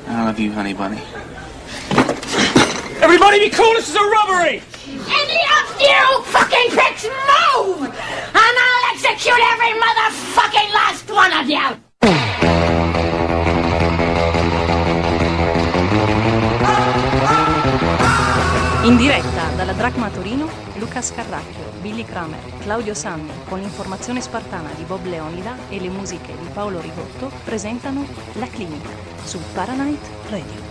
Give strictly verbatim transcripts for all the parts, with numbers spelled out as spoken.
I love you, honey bunny. Everybody be cool, this is a robbery! Any of you fucking pricks move! And I'll execute every motherfucking last one of you! In diretta dalla Drachma Torino, Luca Scarracchio, Billy Kramer, Claudio Sanni, con l'informazione spartana di Bob Leonida e le musiche di Paolo Rigotto, presentano La Clinica su Paranight Radio.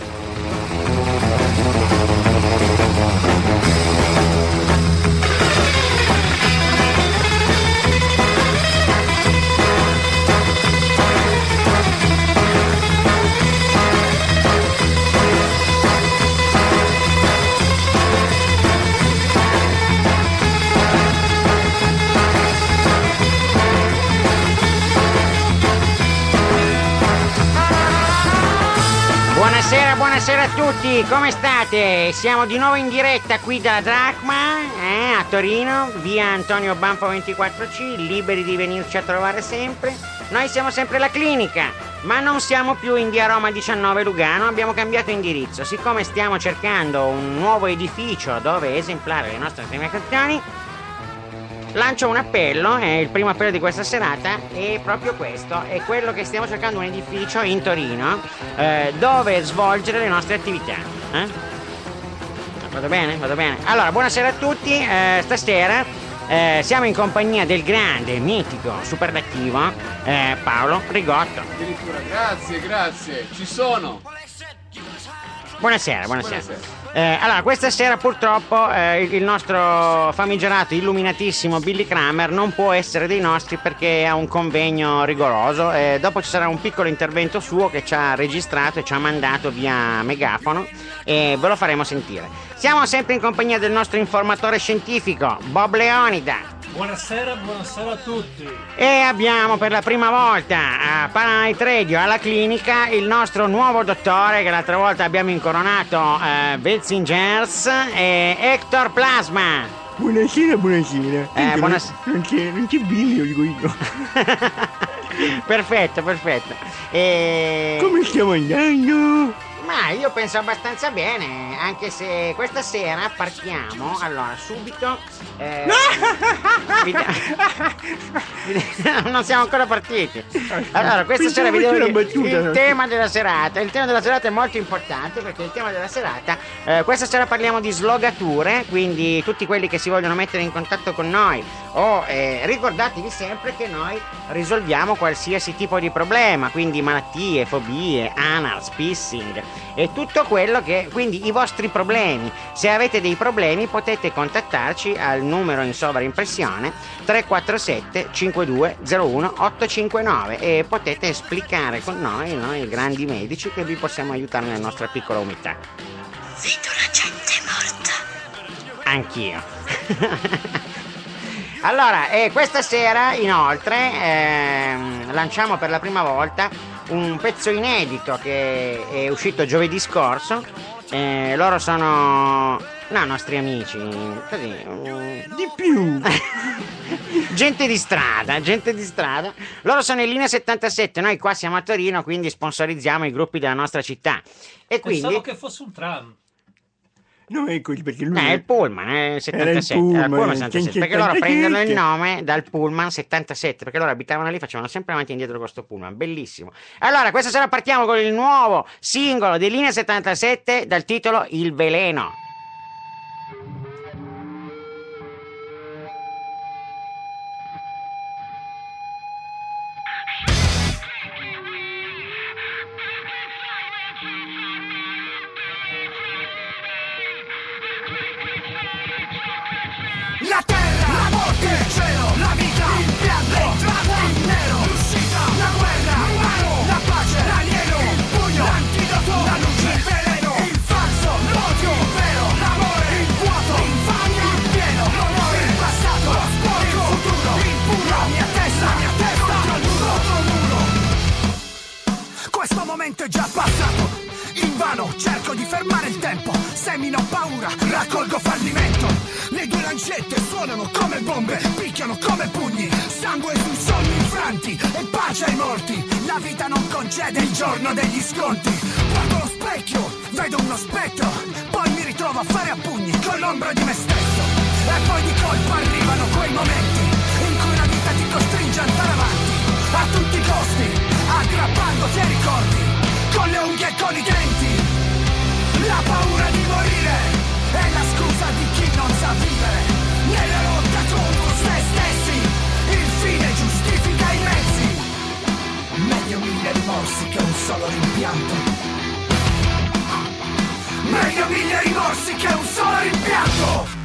Buonasera, buonasera a tutti, come state? Siamo di nuovo in diretta qui dalla Drachma, eh, a Torino, via Antonio Banfo ventiquattro C, liberi di venirci a trovare sempre. Noi siamo sempre La Clinica, ma non siamo più in via Roma diciannove Lugano, abbiamo cambiato indirizzo. Siccome stiamo cercando un nuovo edificio dove esemplare le nostre trasmissioni, lancio un appello, è il primo appello di questa serata, è proprio questo, è quello che stiamo cercando, un edificio in Torino eh, dove svolgere le nostre attività. Eh? Vado bene? Vado bene. Allora, buonasera a tutti, eh, stasera eh, siamo in compagnia del grande, mitico, superlativo eh, Paolo Rigotto. Addirittura, grazie, grazie, ci sono. Buonasera, buonasera. Eh, allora, questa sera purtroppo eh, il, il nostro famigerato, illuminatissimo Billy Kramer non può essere dei nostri perché ha un convegno rigoroso. Eh, dopo ci sarà un piccolo intervento suo che ci ha registrato e ci ha mandato via megafono e ve lo faremo sentire. Siamo sempre in compagnia del nostro informatore scientifico, Bob Leonida. Buonasera, buonasera a tutti. E abbiamo per la prima volta a Paranight Radio, alla clinica, il nostro nuovo dottore che l'altra volta abbiamo incoronato, eh, Welzingers e Hector Plasma. Buonasera, buonasera. Eh, buonas- non c'è, non c'è Billy, lo dico io. Perfetto, perfetto. E... Come stiamo andando? Ma io penso abbastanza bene, anche se questa sera partiamo, allora, subito... Eh, vediamo, vediamo, non siamo ancora partiti. Allora, questa sera vi devo dire il tema della serata. Il tema della serata è molto importante perché il tema della serata, eh, questa sera parliamo di slogature, quindi tutti quelli che si vogliono mettere in contatto con noi o eh, ricordatevi sempre che noi risolviamo qualsiasi tipo di problema, quindi malattie, fobie, anal, spissing e tutto quello che, quindi i vostri problemi. Se avete dei problemi potete contattarci al numero in sovraimpressione tre quattro sette cinque due zero uno otto cinque nove e potete esplicare con noi, noi grandi medici, che vi possiamo aiutare nella nostra piccola umiltà. Vedo la gente morta. Anch'io. Allora, eh, questa sera inoltre ehm, lanciamo per la prima volta un pezzo inedito che è uscito giovedì scorso. Eh, loro sono no, nostri amici, così, um... di più. gente di strada, gente di strada. Loro sono in linea settantasette, noi qua siamo a Torino, quindi sponsorizziamo i gruppi della nostra città. E quindi pensavo che fosse un tram. No, ecco perché lui... No, è il Pullman, è il settantasette, Era il Pullman, era il Pullman settantasette, perché loro prendono il nome dal Pullman settantasette, perché loro abitavano lì, facevano sempre avanti e indietro con questo Pullman, bellissimo. Allora, questa sera partiamo con il nuovo singolo di Linea settantasette dal titolo Il Veleno. La terra, la morte, il cielo, la vita, il pianto, il drago, il nero, l'uscita, la guerra, l'umano, la pace, l'alieno, il pugno, l'antidoto, la luce, il veleno, il falso, l'odio, il vero, l'amore, il vuoto, l'infamia, il pieno, l'onore, il passato, lo sporco, il futuro, il puro, la mia testa, la mia testa, contro il muro, contro il muro. Questo momento è già passato. Invano cerco di fermare il tempo, semino paura, raccolgo fallimento. Le due lancette suonano come bombe, picchiano come pugni, sangue sui sogni infranti e pace ai morti. La vita non concede il giorno degli sconti. Guardo lo specchio, vedo uno spettro, poi mi ritrovo a fare a pugni con l'ombra di me stesso. E poi di colpo arrivano quei momenti in cui la vita ti costringe ad andare avanti a tutti i costi, aggrappandoti ai ricordi con le unghie e con i denti. La paura di morire è la scusa di chi non sa vivere. Nella lotta contro se stessi il fine giustifica i mezzi. Meglio mille rimorsi che un solo rimpianto. Meglio mille rimorsi che un solo rimpianto.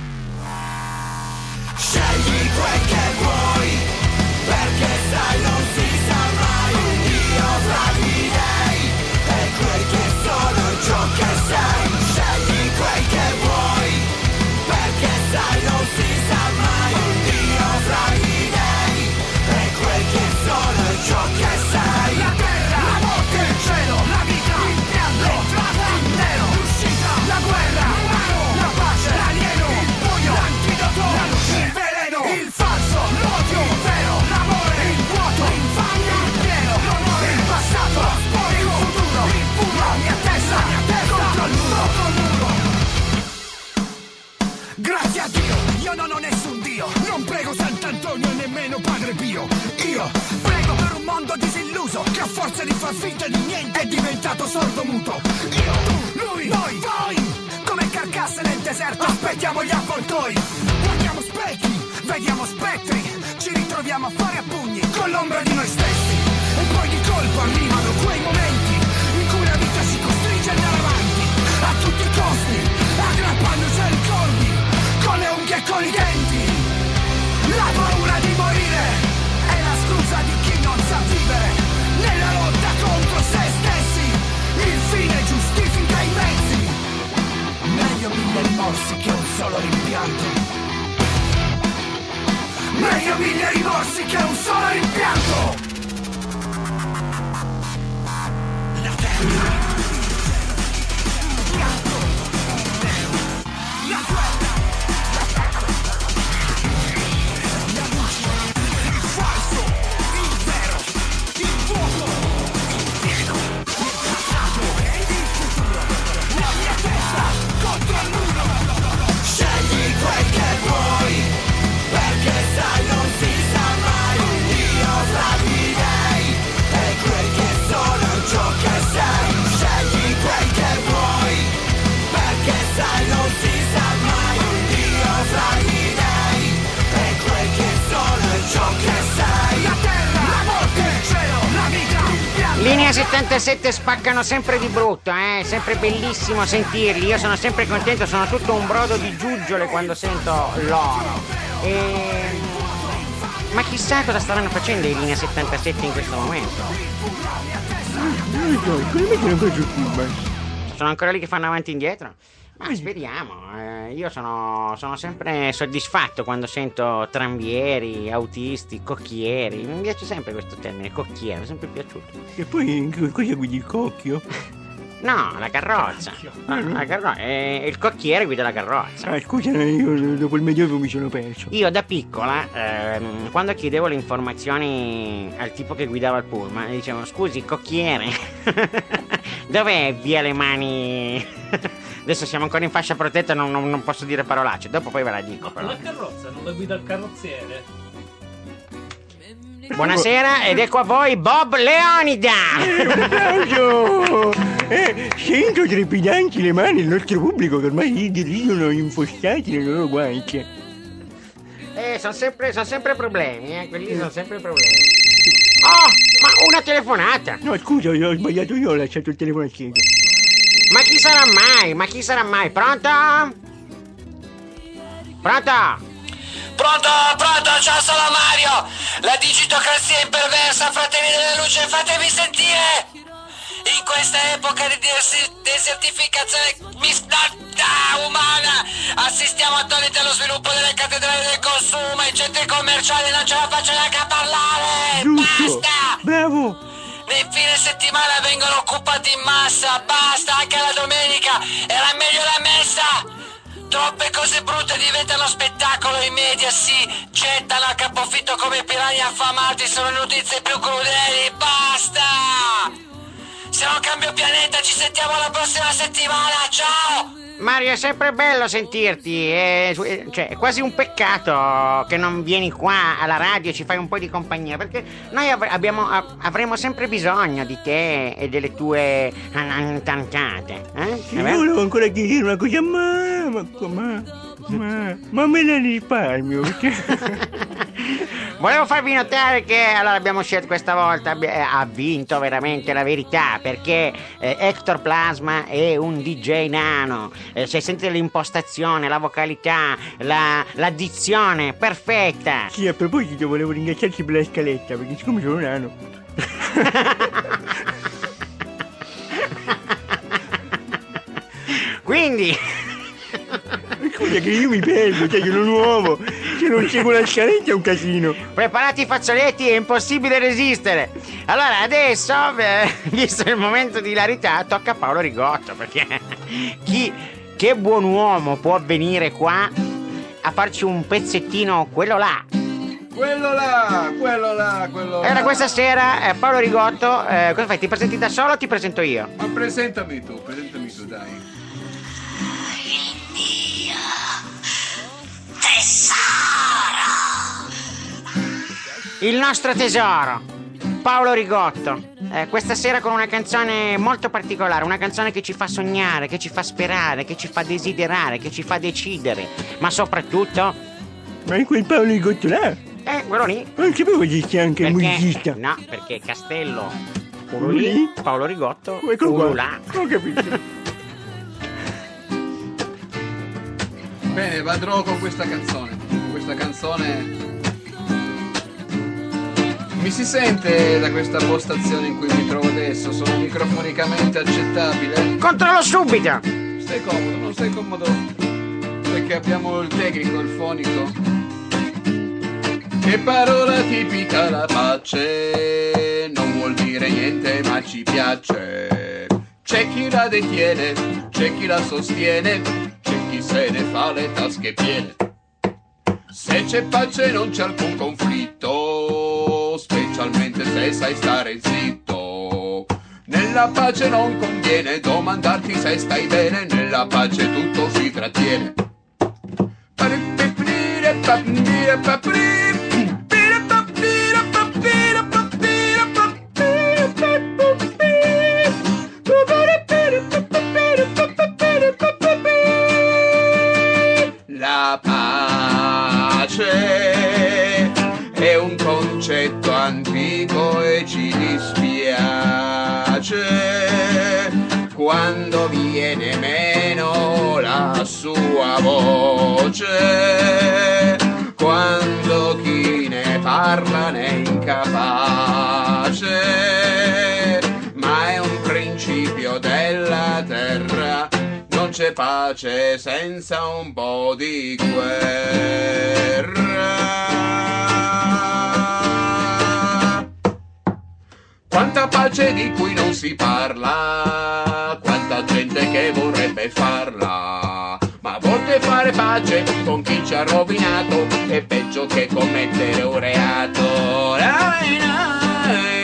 Scegli quel che vuoi, perché sai non si sa mai. Io fra gli dei e quel che sono ciò che sei. Scegli quel che vuoi, perché sai non si sa mai. Io fra gli dei e quel che sono ciò che sei. La terra, la morte, il cielo, la vita, il pianto, il nero, l'uscita, la guerra, la pace, l'alieno, il buio, l'antidoto, la luce, il veleno, il falso, l'odio, il vero, l'amore, il vuoto, l'infamia, il pieno, l'onore, il passato, il futuro, il puro, la mia testa, la mia testa, contro il muro, contro il muro. Grazie a Dio, io non ho nessun Dio, non prego Sant'Antonio e nemmeno Padre Pio. Io prego per un mondo disilluso che a forza di far finta di niente è diventato sordomuto. Io, tu, lui, noi, voi, come carcasse nel deserto aspettiamo gli avvoltoi. Guardiamo specchi, vediamo spettri, ci ritroviamo a fare a pugni con l'ombra di noi stessi. E poi di colpo arrivano quei momenti in cui la vita ci costringe ad andare avanti a tutti i costi, aggrappandoci ai ricordi con le unghie e con i denti. La paura di morire è la scusa di chi non sa vivere. Nella lotta contro se stessi il fine giustifica i mezzi. Meglio mille rimorsi che un solo rimpianto. Meglio mille rimorsi che un solo rimpianto. La terra, la guerra, la luce, il falso, il vero, il vuoto, il pieno, il passato e il futuro. La mia testa contro il muro. Scegli quel che vuoi, perché sai non si sa mai. Io fra gli dei e quel che sono ciò che sei. Scegli quel che vuoi, perché sai non si sa mai. Io fra gli dei e quel che sono ciò che sei. La terra, la morte, il cielo, la vita, il pianto. Linea settantasette spaccano sempre di brutto, eh? Sempre bellissimo sentirli. Io sono sempre contento, sono tutto un brodo di giuggiole quando sento loro. E... ma chissà cosa staranno facendo i Linea settantasette in questo momento. Non lo so, come mettono ancora sul pullman? Sono ancora lì che fanno avanti e indietro? Ma speriamo, eh, io sono, sono sempre soddisfatto quando sento tranvieri, autisti, cocchieri. Mi piace sempre questo termine, cocchiere, mi è sempre piaciuto. E poi cosa guidi il cocchio? No, la carrozza. La, la carro- eh, il cocchiere guida la carrozza. Ah, scusa, io dopo il Medioevo mi sono perso. Io da piccola, ehm, quando chiedevo le informazioni al tipo che guidava il pullman, dicevo: scusi, cocchiere, dov'è via le mani? Adesso siamo ancora in fascia protetta, non, non, non posso dire parolacce, dopo poi ve la dico però. La carrozza non la guida il carrozziere? Buonasera, ed ecco a voi Bob Leonida! Applauso! Eh, sento trepidanti le mani del nostro pubblico che ormai si dirigono infostati nelle loro guance. Eh, sono sempre, son sempre problemi, eh, quelli sono sempre problemi. Oh, ma una telefonata! No, scusa, ho sbagliato io, ho lasciato il telefono acceso. Ma chi sarà mai? Ma chi sarà mai? Pronto? Pronto? Pronto, pronto, ciao, sono Mario! La digitocrazia imperversa, fratelli della luce, fatemi sentire! In questa epoca di des- desertificazione misnata umana assistiamo attoniti allo sviluppo delle cattedrali del consumo, i centri commerciali non ce la faccio neanche a parlare! Giusto! Basta! Bravo! Nei fine settimana vengono occupati in massa, basta, cose brutte diventano spettacolo, i media si gettano a capofitto come piranha affamati, sono notizie più crudeli, basta! Siamo Cambio Pianeta, ci sentiamo la prossima settimana, ciao! Mario, è sempre bello sentirti, è, cioè, è quasi un peccato che non vieni qua alla radio e ci fai un po' di compagnia, perché noi av- abbiamo, av- avremo sempre bisogno di te e delle tue cantate. Eh? Sì, io volevo ancora chiedere una cosa, ma, ma, ma, ma, ma me la risparmio, perché... Volevo farvi notare che allora abbiamo scelto questa volta, abbi- eh, ha vinto veramente la verità, perché eh, Hector Plasma è un D J nano, eh, se sentite l'impostazione, la vocalità, la, la dizione perfetta. Sì, a proposito volevo ringraziarti per la scaletta, perché siccome sono nano... Quindi... Scusa che io mi perdo, cioè sono nuovo, se non seguo la scaletta è un casino. Preparati i fazzoletti, è impossibile resistere. Allora adesso, beh, visto il momento di hilarità, tocca a Paolo Rigotto, perché chi, che buon uomo può venire qua a farci un pezzettino quello là? Quello là, quello là, quello là. Allora questa sera eh, Paolo Rigotto, eh, cosa fai? Ti presenti da solo o ti presento io? Ma presentami tu, presentami tu, dai. Il nostro tesoro, Paolo Rigotto, eh, questa sera con una canzone molto particolare, una canzone che ci fa sognare, che ci fa sperare, che ci fa desiderare, che ci fa decidere, ma soprattutto... Ma è quel Paolo Rigotto là? Eh, quello lì. Non sapevo che c'è anche il Perché- musicista. No, perché Castello, quello lì, Paolo Rigotto, Eccolo quello qua. là. Ho capito. Bene, vadrò con questa canzone. Questa canzone... Mi si sente da questa postazione in cui mi trovo adesso? Sono microfonicamente accettabile? Controllo subito! Stai comodo, non stai comodo? Perché abbiamo il tecnico, il fonico. Che parola tipica la pace, non vuol dire niente ma ci piace. C'è chi la detiene, c'è chi la sostiene, c'è chi se ne fa le tasche piene. Se c'è pace non c'è alcun conflitto, specialmente se sai stare zitto. Nella pace non conviene domandarti se stai bene, nella pace tutto si trattiene. La pace è un concetto antico e ci dispiace quando viene meno la sua voce, quando chi ne parla ne è incapace, ma è un principio della terra. Non c'è pace senza un po' di guerra. Quanta pace di cui non si parla, quanta gente che vorrebbe farla, ma a volte fare pace con chi ci ha rovinato è peggio che commettere un reato. Dai, dai,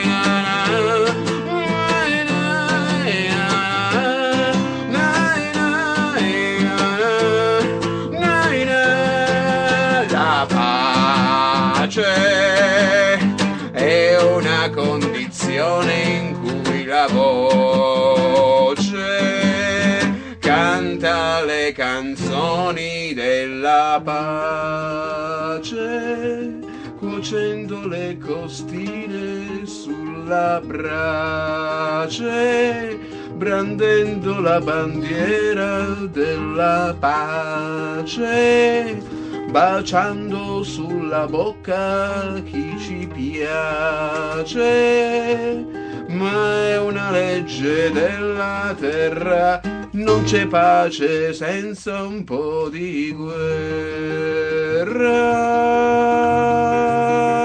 la pace è una condizione in cui la voce canta le canzoni della pace, cuocendo le costine sulla brace, brandendo la bandiera della pace, baciando sulla bocca chi ci piace, ma è una legge della terra, non c'è pace senza un po' di guerra.